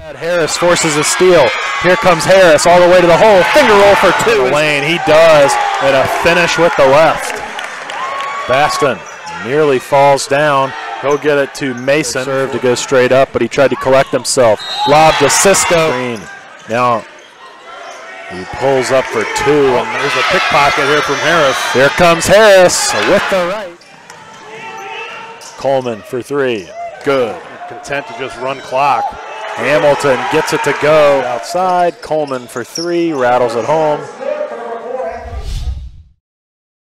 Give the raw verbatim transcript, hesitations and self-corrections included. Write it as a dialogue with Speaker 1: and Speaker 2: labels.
Speaker 1: Harris forces a steal. Here comes Harris all the way to the hole. Finger roll for two. Lane, he does, and a finish with the left. Baston nearly falls down. He'll get it to Mason. Serve to go straight up, but he tried to collect himself. Lob to Cisco. Now he pulls up for two, and there's a pickpocket here from Harris. Here comes Harris with the right. Coleman for three. Good. Content to just run clock. Hamilton gets it to go outside. Coleman for three, rattles it home.